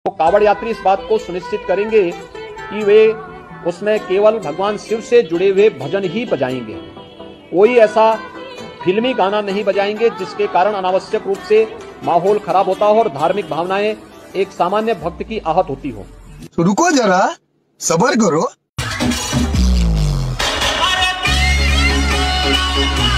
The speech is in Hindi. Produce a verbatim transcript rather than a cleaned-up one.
तो कावड़ यात्री इस बात को सुनिश्चित करेंगे कि वे उसमें केवल भगवान शिव से जुड़े हुए भजन ही बजाएंगे। कोई ऐसा फिल्मी गाना नहीं बजाएंगे जिसके कारण अनावश्यक रूप से माहौल खराब होता हो और धार्मिक भावनाएं एक सामान्य भक्त की आहत होती हो। तो रुको जरा, सब्र करो।